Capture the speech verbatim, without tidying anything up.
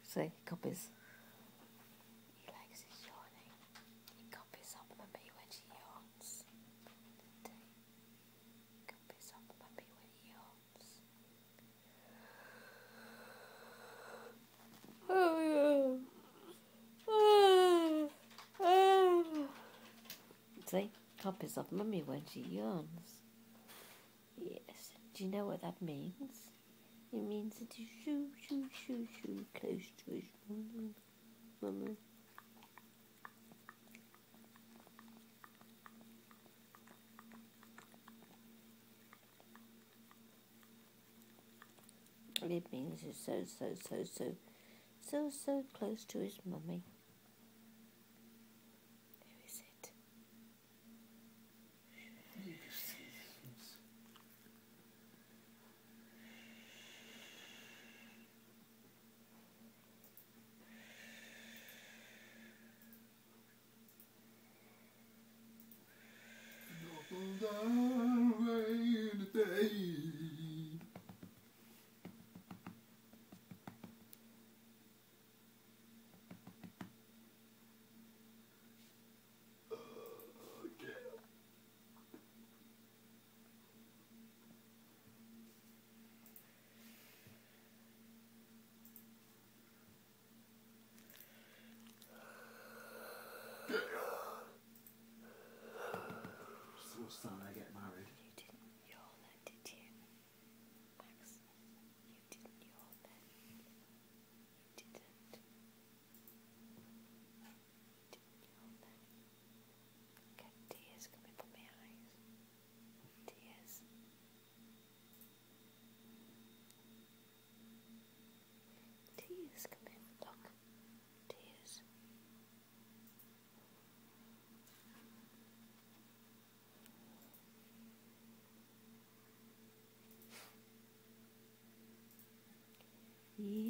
See, copies. He likes his yawning. He copies up Mummy when she yawns. Copies up Mummy when he yawns. Oh, yeah. Oh, oh. See, copies of Mummy when she yawns. Yes. Do you know what that means? It means that he's shoo, shoo, shoo, shoo, close to his mummy. Mummy. It means he's so, so, so, so, so, so close to his mummy. Who is it? What's time they get married? You didn't yawn then, did you? Max, you didn't yawn then. You didn't. You didn't yawn then. Get tears coming from my eyes. Tears. Tears coming. Look. Tears. Yeah.